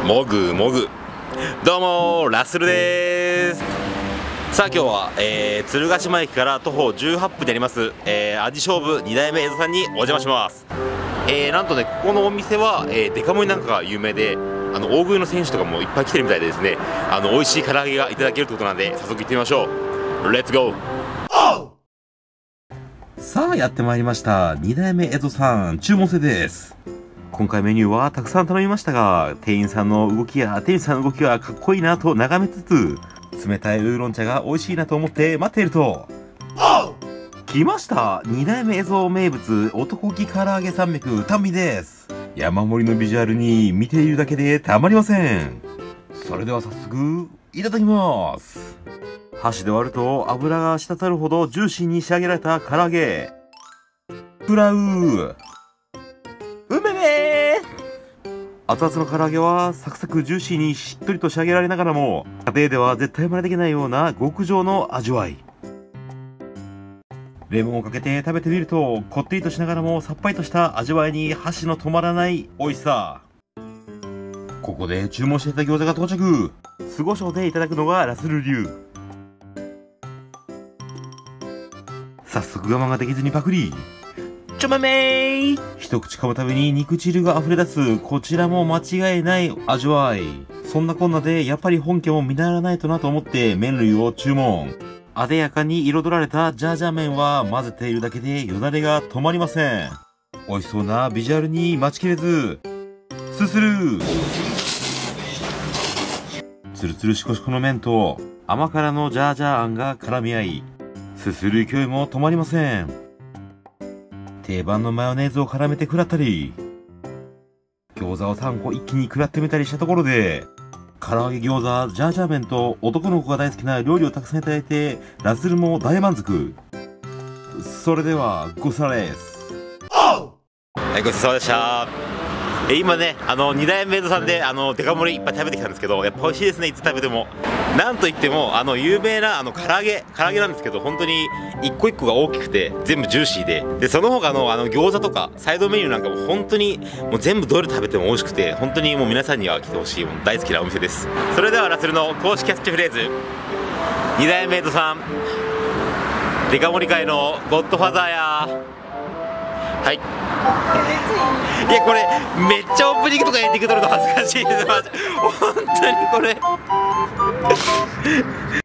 もぐもぐ。どうもラッスルです。さあ今日は、鶴ヶ島駅から徒歩18分であります、味勝負2代目江戸さんにお邪魔します。なんとね、ここのお店は、デカ盛りなんかが有名で、大食いの選手とかもいっぱい来てるみたいでですね、美味しい唐揚げがいただけるということなんで、早速行ってみましょう。レッツゴー。さあやってまいりました。2代目江戸さん、注文制です。今回メニューはたくさん頼みましたが、店員さんの動きがかっこいいなと眺めつつ、冷たいウーロン茶が美味しいなと思って待っていると、来ました。2代目江戸名物男気唐揚げ山脈単味です。山盛りのビジュアルに見ているだけでたまりません。それでは早速いただきます。箸で割ると油が滴るほどジューシーに仕上げられた唐揚げ。食らう。うめめー。熱々の唐揚げはサクサクジューシーにしっとりと仕上げられながらも、家庭では絶対真似できないような極上の味わい。レモンをかけて食べてみると、こってりとしながらもさっぱりとした味わいに箸の止まらない美味しさ。ここで注文していた餃子が到着。酢胡椒でいただくのがラスル流。早速我慢ができずにパクリ。ちょめめー。一口噛むたびに肉汁が溢れ出す、こちらも間違いない味わい。そんなこんなでやっぱり本家も見習わないとなと思って麺類を注文。あでやかに彩られたジャージャー麺は混ぜているだけでよだれが止まりません。美味しそうなビジュアルに待ちきれず、すする。つるつるしこしこの麺と甘辛のジャージャーあんが絡み合い、すする勢いも止まりません。定番のマヨネーズを絡めて食らったり、餃子を3個一気に食らってみたりしたところで、唐揚げ餃子、ジャージャー麺と男の子が大好きな料理をたくさんいただいて、ラズルも大満足。それではごちそうさまです。はい、ごちそうさまでした。今ね、2代目江戸さんでデカ盛りいっぱい食べてきたんですけど、やっぱ美味しいですね。いつ食べても。なんといっても有名な唐揚げなんですけど、本当に一個一個が大きくて全部ジューシーで、その他の餃子とかサイドメニューなんかも本当にもう全部どれ食べても美味しくて、本当にもう皆さんには来てほしい大好きなお店です。それではラスルの公式キャッチフレーズ、2代目江戸さん、デカ盛り界のゴッドファザーや。はい、いやこれめっちゃオープニングとかエンディング撮るの恥ずかしいです。本当にこれ